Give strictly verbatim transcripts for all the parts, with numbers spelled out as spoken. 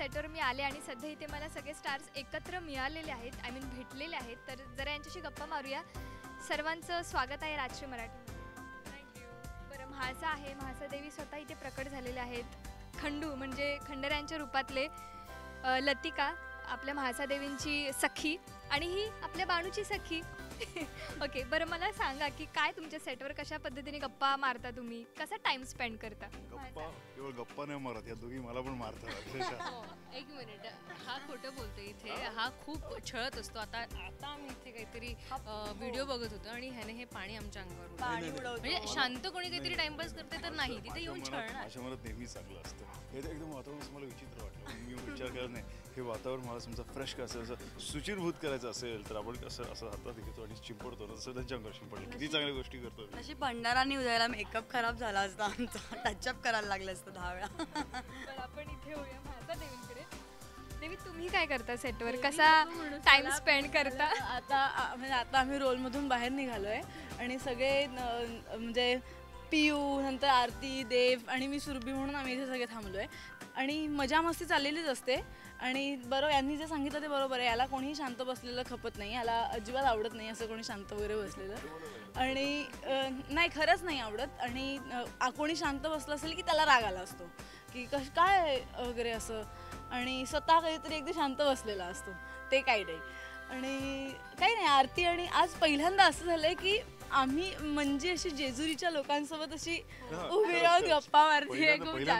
सेटवर मी आले आणि सध्या इथे मला सगळे स्टार्स एकत्र मिळालेले आहेत, आय मीन भेटलेले आहेत. तर जरा यांच्याशी गप्पा मारूया. सर्वांचं स्वागत आहे राजश्री मराठीमध्ये. थँक्यू. बरं, म्हाळसा आहे, म्हाळसा देवी स्वतः इथे प्रकट झालेले आहेत. खंडू म्हणजे खंडेरायांच्या रूपातले लतिका, आपल्या म्हाळसा देवींची सखी, आणि ही आपल्या बाणूची सखी. ओके, बरं मला सांगा की काय तुमच्या सेटवर कशा पद्धतीने गप्पा मारता, तुम्ही कसा टाइम स्पेंड करता? गप्पा केवळ गप्पा नाही मारत, या दोघी मला पण मारतात. एक मिनिट, हा खोटं बोलतो इथे, हा खूप छळत असतो. आता आता आम्ही इथे काहीतरी व्हिडिओ बघत होतो आणि ह्याने हे पाणी आमच्या अंगावर, म्हणजे शांत कोणी काहीतरी टाइमपास करते तर नाही, तिथे येऊन छळणार. माझ्या मनात नेहमी चांगलं असतं. हे एकदम वातावरण मला विचित्र वाटलं, मी विचार करत नाही. हे वातावरण मला समजा फ्रेश कसं असं सुचिरभूत करायचं असेल तर आपण कसं असं हातात घेतो आणि चिंपडतो ना, तसं त्यांच्या अंगावर शिंपडलं. किती चांगल्या गोष्टी करतो. अशी भंडारांनी उद्याला मेकअप खराब झाला असता आमचा, टचअप करायला लागलं असतं दहा वेळा. पण आपण इथे होऊया म्हाळसा देवींकडे. देवी, तुम्ही काय करता सेटवर, कसा टाइम स्पेंड करता? आता म्हणजे आता आम्ही रोलमधून बाहेर निघालोय आणि सगळे म्हणजे पियू, नंतर आरती, देव आणि मी सुरभी म्हणून आम्ही इथे सगळे थांबलोय आणि मजा मस्ती चाललेलीच असते. आणि बरोबर यांनी जे सांगितलं ते बरोबर आहे, याला कोणीही शांत बसलेलं खपत नाही, याला अजिबात आवडत नाही असं कोणी शांत वगैरे बसलेलं. आणि नाही, खरंच नाही आवडत. आणि कोणी शांत बसलं असेल की त्याला राग आला असतो की कश काय वगैरे असं, आणि स्वतः काहीतरी एकदा शांत बसलेला असतो, ते काही नाही. आणि काही नाही, आरती आणि आज पहिल्यांदा असं झालंय की आम्ही म्हणजे अशी जेजुरीच्या लोकांसोबत अशी उभी राहून गप्पा मारते.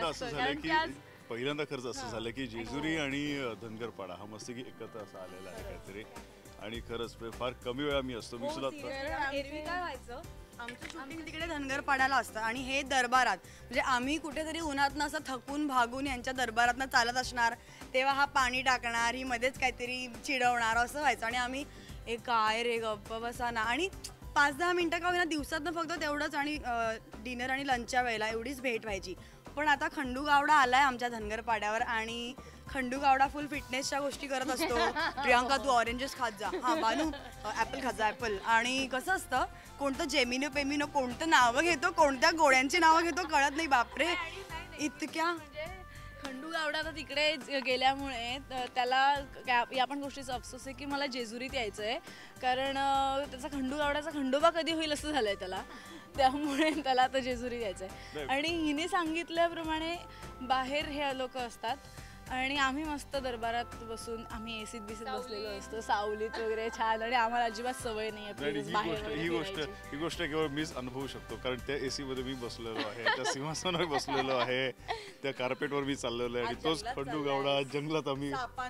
पहिल्यांदा खरंच असं झालं की जेजुरी आणि धनगरपाडा हा मस्त की एकत्र असं आलेला आहे काहीतरी. आणि खरंच फार कमी वेळा मी असतो, मी सुद्धा एरवी काय व्हायचं, आमचं शूटिंग तिकडे धनगरपाड्याला असतं आणि हे दरबारात, म्हणजे आम्ही कुठेतरी उन्हातनं असं थकून भागून यांच्या दरबारातनं चालत असणार, तेव्हा हा पाणी टाकणार, ही मध्येच काहीतरी चिडवणार, असं व्हायचं. आणि आम्ही ए काय रे गप्प बसा ना, आणि पाच दहा मिनटं का होईना दिवसातनं फक्त तेवढंच, आणि डिनर आणि लंचच्या वेळेला एवढीच भेट व्हायची. पण आता खंडू गावडा आलाय आमच्या धनगरपाड्यावर आणि खंडू गावडा फुल फिटनेसच्या गोष्टी करत असतो. प्रियांका तू ऑरेंजेस खात जा, हा बानू ॲपल खात जा ॲपल. आणि कसं असतं, कोणतं जेमिनो पेमिनो कोणतं नावं घेतो, कोणत्या गोळ्यांची नावं घेतो कळत नाही. बापरे, इतक्या. खंडू गावडा तर तिकडे गेल्यामुळे त्याला या पण गोष्टीचा अफसोस आहे की मला जेजुरीत यायचं आहे, कारण त्याचा खंडू गावड्याचा खंडोबा कधी होईल असं झालंय त्याला, त्यामुळे त्याला आता जेजुरीत यायचं आहे. आणि हिने सांगितल्याप्रमाणे बाहेर हे लोक असतात आणि आम्ही मस्त दरबारात बसून आम्ही एसीत बिसीत बसलेलो असतो, सावलीत वगैरे छान, आणि आम्हाला अजिबात सवय नाही आहे ही गोष्ट. ही गोष्ट केवळ मीच अनुभवू शकतो, कारण त्या एसी मध्ये मी बसलेलो आहे, त्या सिंहासनावर बसलेलो आहे, त्या कार्पेटवर मी चाललेलो आहे. आणि तोच खंडू गावडा जंगलात आम्ही,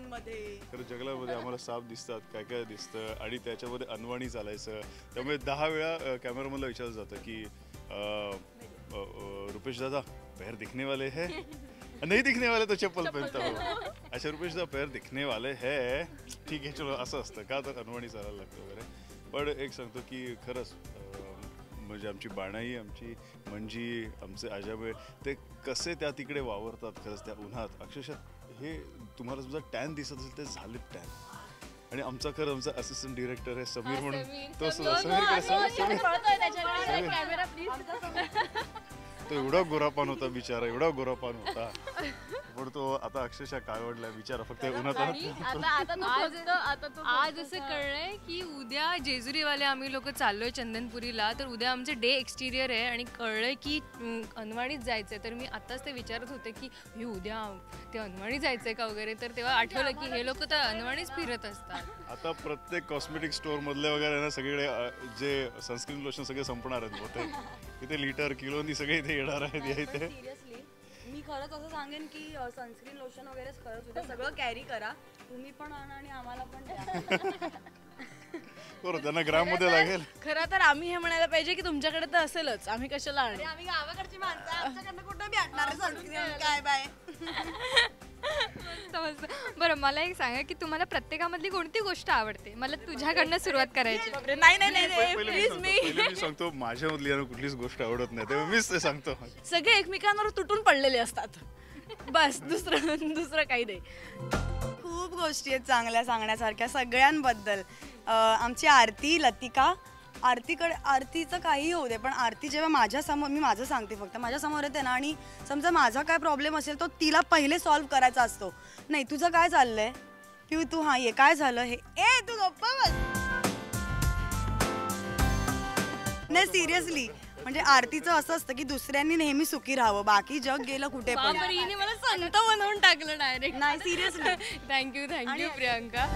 तर जंगलामध्ये आम्हाला साप दिसतात, काय काय दिसतं, आणि त्याच्यामध्ये अनवाणी चालायचं. त्यामुळे दहा वेळा कॅमेरामॅनला विचारलं जातं की रुपेश दादा पैर दिखने वाले है, नहीं दिखने वाले तो चप्पल पहनता हो. अच्छा रुपेश दा पैर दिखने वाले है, ठीक आहे चलो, असं असतं का, तर अनवाणी चालायला लागतं वगैरे. पण एक सांगतो की खरंच म्हणजे आमची बाणाई, आमची मंजी, आमचे आजाबे, ते कसे त्या तिकडे वावरतात खरंच त्या उन्हात. अक्षरशः हे तुम्हाला समजा टॅन दिसत असेल ते झाले टॅन. आणि आमचा खरं आमचा असिस्टंट डिरेक्टर आहे समीर म्हणून, तो तो एवढा गोरापान होता बिचारा, एवढा गोरापान होता, पण तो आता अक्षरशः काळवडला बिचारा, फक्त उन्हात. आज असं कळलंय की उद्या जेजुरीवाले आम्ही लोक चाललोय चंदनपुरीला, तर उद्या आमचे डे एक्सटिरियर आहे आणि कळलंय की अनवाणीत जायचंय. तर मी आताच ते विचारत होते की हे उद्या ते अनवाणी जायचंय का वगैरे, तर तेव्हा आठवलं की हे लोक तर अनवाणीच फिरत असतात. आता प्रत्येक कॉस्मेटिक स्टोअर मधले वगैरे ना सगळे जे सनस्क्रीन लोशन सगळे संपणार आहेत होते, इथे लिटर किलोनी सगळे इथे येणार आहेत. इथे मी खरंच असं सांगेन की सनस्क्रीन लोशन वगैरे खरंच उद्या सगळं कॅरी करा, तुम्ही पण आणा आणि आम्हाला पण द्या. बरोबर, त्यांना ग्राम मध्ये लागेल. खरं तर आम्ही हे म्हणायला पाहिजे की तुमच्याकडे तर असेलच, आम्ही कशाला आणू, आम्ही गावाकडची माणसं, आमच्याकडनं कुठं बी आणणार सनस्क्रीन, काय बाय. समजतं. बरं, मला एक सांगा की तुम्हाला प्रत्येकामधली कोणती गोष्ट आवडते? मला तुझ्याकडनं सुरुवात करायची. नाही नाही नाही प्लीज, मी सांगतो माझ्यामधली कुठलीच गोष्ट आवडत नाही, तेव्हा मीच ते सांगतो. सगळे एकमेकांवर तुटून पडलेले असतात, बस, दुसरं दुसरं काही नाही. खूप गोष्टी आहेत चांगल्या सांगण्यासारख्या सगळ्यांबद्दल. आमची आरती, लतिका आरतीकडे आरतीचं काही होऊ दे, पण आरती जेव्हा माझ्या समोर, मी माझं सांगते फक्त, माझ्या समोर येते ना आणि समजा माझा काय प्रॉब्लेम असेल तो तिला पहिले सॉल्व्ह करायचा असतो. नाही तुझं काय चाललंय पिऊ, तू हा ये काय झालं हे, ए तू गप्पा बस. नाही सिरियसली, म्हणजे आरतीचं असं असतं की दुसऱ्यांनी नेहमी सुखी राहावं, बाकी जग गेलं कुठे पण. बापरे, हिने मला संत बनवून टाकलं डायरेक्ट. नाही सिरियसली. Thank you thank you Priyanka.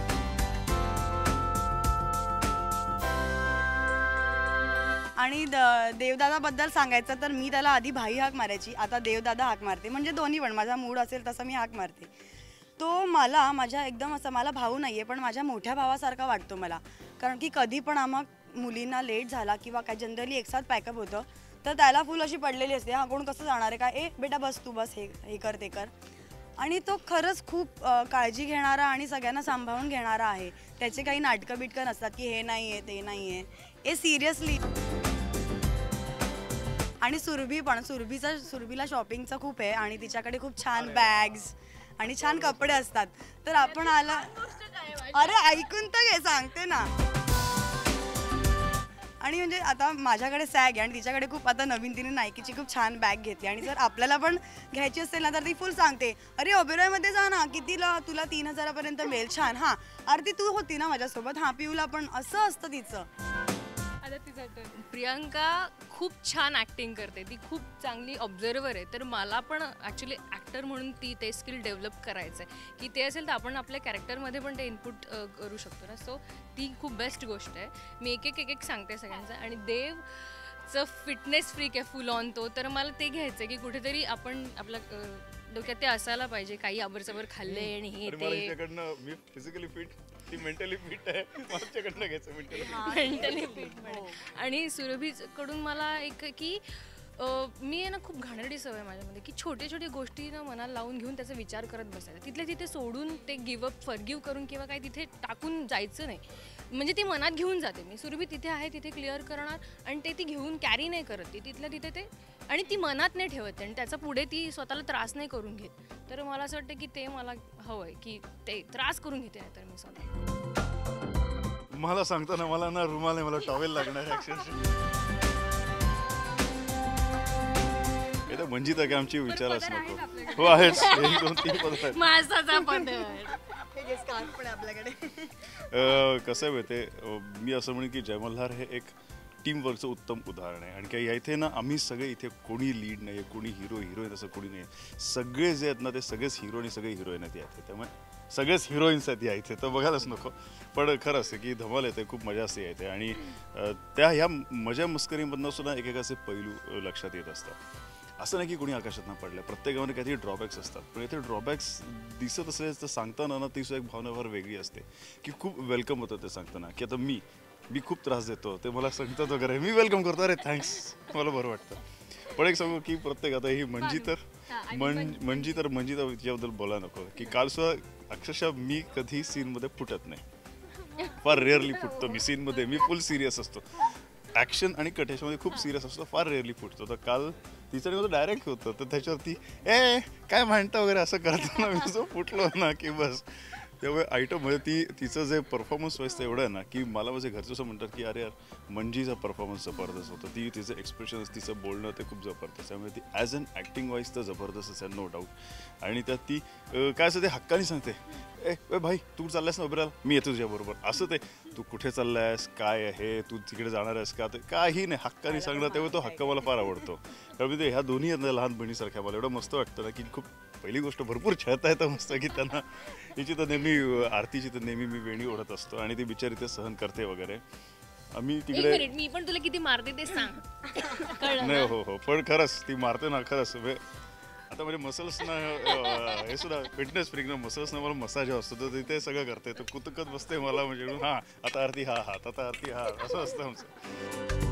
आणि द- देवदादाबद्दल सांगायचं तर मी त्याला आधी भाई हाक मारायची, आता देवदादा हाक मारते. म्हणजे दोन्ही पण, माझा मूड असेल तसं मी हाक मारते. तो मला माझ्या एकदम असं, मला भाऊ नाही आहे पण माझ्या मोठ्या भावासारखा वाटतो मला. कारण की कधी पण आम्हा मुलींना लेट झाला किंवा काय जनरली एकसाथ पॅकअप होतं तर त्याला फुल अशी पडलेली असते, हा कोण कसं जाणार आहे काय, ए बेटा बस तू बस, हे हे कर ते कर. आणि तो खरंच खूप अ, काळजी घेणारा आणि सगळ्यांना सांभाळून घेणारा आहे. त्याचे काही नाटकं बिटकं नसतात की हे नाही आहे ते नाही आहे, हे सिरियसली. आणि सुरभी पण, सुरभीचा सुरभीला शॉपिंगचं खूप आहे आणि तिच्याकडे खूप छान बॅग्स आणि छान कपडे असतात. तर आपण आला, अरे ऐकून तर घे, सांगते ना. आणि म्हणजे आता माझ्याकडे सॅग आहे आणि तिच्याकडे खूप, आता नवीन तिने नायकीची खूप छान बॅग घेतली आणि जर आपल्याला पण घ्यायची असेल ना तर ती फुल सांगते, अरे ओबेरॉयमध्ये जा ना, कितीला, तुला तीन हजारापर्यंत मिळेल, छान. हां आरती तू होती ना माझ्यासोबत, हां पिऊला पण, असं असतं तिचं. प्रियंका खूप छान ॲक्टिंग करते, ती खूप चांगली ऑब्झर्वर आहे. तर मला पण ॲक्च्युली ॲक्टर म्हणून ती ते स्किल डेव्हलप करायचं आहे की ते असेल तर आपण आपल्या कॅरेक्टरमध्ये पण ते इनपुट करू शकतो ना. सो ती खूप बेस्ट गोष्ट आहे. मी एक एक एक एक सांगते सगळ्यांचं. आणि देवचं फिटनेस फ्रीक आहे फुल ऑन तो, तर मला ते घ्यायचं आहे की कुठेतरी आपण आपल्या डोक्यात ते असायला पाहिजे, काही अबरसबर खाल्ले आणि हे ते. मी फिजिकली फिट, ती मेंटली फिट आहे, माझ्याकडनं घ्यायचं मेंटली मेंटली फिट. आणि सुरभीकडून मला एक की मी आहे ना खूप घाणेरडी सवय माझ्यामध्ये की छोटे छोटे गोष्टी ना मनाला लावून घेऊन त्याचा विचार करत बसायचा, तिथल्या तिथे सोडून ते गिवअप फॉरगिव्ह करून किंवा काही तिथे टाकून जायचं नाही. म्हणजे ती मनात घेऊन जाते मी, सुरभी तिथे आहे तिथे क्लिअर करणार आणि ते ती घेऊन कॅरी नाही करत, ती तिथल्या तिथे ते, आणि ती मनात नाही ठेवत आणि त्याचा पुढे ती स्वतःला त्रास नाही करून घेत. तर मला असं वाटतं की ते मला हवं आहे की ते त्रास करून घेते नाही तर मी स्वतः. मला सांगताना मला ना रुमाल आहे, मला टॉवेल लागणार आहे अक्षरशः. मंजिता की आमची विचारच नको. हो आहेच, एक दोन तीन पद आहेत. माणसाचा पदर आपल्याकडे. कसं आहे माहिती, मी असं म्हणेन की जय मल्हार हे एक टीम वर्कचं उत्तम उदाहरण आहे. आणि काही इथे ना आम्ही सगळे इथे कोणी लीड नाही आहे, कोणी हिरो हिरोईन असं कोणी नाही आहे. सगळे जे आहेत ना ते सगळेच हिरो आणि सगळे हिरोईन आहेत इथे, त्यामुळे सगळेच हिरोईन्स आहेत या इथे, तर बघायलाच नको. पण खरं असं की धमाल येते, खूप मजा असते येते. आणि त्या ह्या मजा मस्करीमधनं सुद्धा एकेकाचे पैलू लक्षात येत असतात. असं नाही की कोणी आकाशातनं पडलं, प्रत्येकामध्ये काहीतरी ड्रॉबॅक्स असतात. पण इथे ड्रॉबॅक्स दिसत असेल तर सांगताना ना ती सुद्धा एक भावना फार वेगळी असते की खूप वेलकम होतं ते सांगताना. की आता मी मी खूप त्रास देतो, ते मला सांगतात वगैरे, मी वेलकम करतो, अरे थँक्स, मला बरं वाटतं. पण एक सांगू की प्रत्येक, आता ही मंजी तर मन मंजी तर मंजी तर तिच्याबद्दल बोला नको की काल सुद्धा अक्षरशः मी कधी सीनमध्ये फुटत नाही, फार रेअरली फुटतो मी सीनमध्ये. मी फुल सिरियस असतो, ॲक्शन आणि कटेशमध्ये खूप सिरियस असतो, फार रेअरली फुटतो. तर काल तिचं होतं डायरेक्ट होतं, तर त्याच्यावरती ए काय म्हणतं वगैरे असं करताना मी जो फुटलो ना की बस. त्यामुळे आयटममध्ये ती तिचं जे परफॉर्मन्स व्हायचं एवढं आहे ना की मला माझे घरचे असं म्हणतात की अरे यार मंजीचा परफॉर्मन्स जबरदस्त होतं, ती तिचं एक्सप्रेशन्स तिचं बोलणं ते खूप जबरदस्त. त्यामुळे ती ॲज अन ॲक्टिंग वाईज तर जबरदस्तच आहे, नो डाऊट. आणि त्यात ती काय असं ते हक्काने सांगते, ए ए भाई तू चाललायस ना उभे मी येतो तुझ्याबरोबर, असं ते तू कुठे चाललायस, काय आहे, तू तिकडे जाणार आहेस का, ते काही नाही हक्काने सांगणं, तेव्हा तो हक्क मला फार आवडतो. त्यामुळे ते ह्या दोन्ही आहेत ना लहान बहिणीसारख्या, मला एवढं मस्त वाटतं ना की खूप, पहिली गोष्ट भरपूर छळता येतं मस्त की त्यांना. हिची तर नेहमी, आरतीची तर नेहमी मी वेणी ओढत असतो आणि ती बिचारी ते सहन करते वगैरे. आम्ही तिकडे, मी पण तुला किती मारते ते सांग. नाही हो हो, पण खरंच ती मारते ना खरंच. आता म्हणजे मसल्स ना हे सुद्धा फिटनेस फ्रीक ना, मसल्स ना मला मसाज असतो तर तिथे सगळं करते, तर कुतकत बसते मला, म्हणजे हा आता आरती हा हा आता आरती हा, असं असतं आमचं.